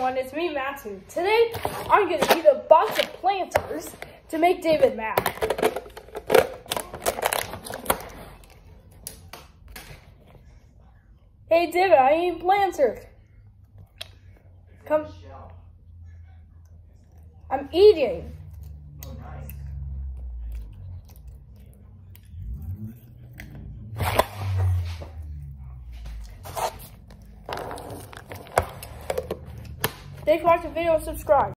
everyone, it's me, Matthew. Today, I'm going to eat a box of Planters to make David mad. Hey David, I eat Planters. Come. I'm eating. Oh, nice. Thanks for watching the video and subscribe.